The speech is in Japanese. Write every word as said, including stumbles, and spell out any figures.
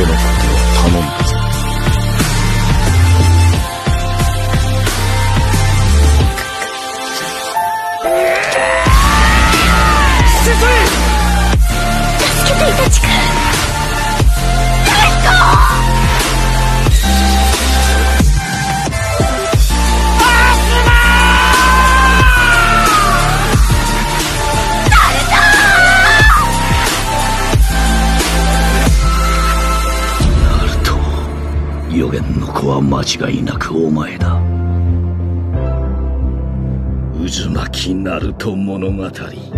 けのことを頼んだぞ。 先生、助けていたちくん、誰か。 予言の子は間違いなくお前だ。渦巻きナルト物語。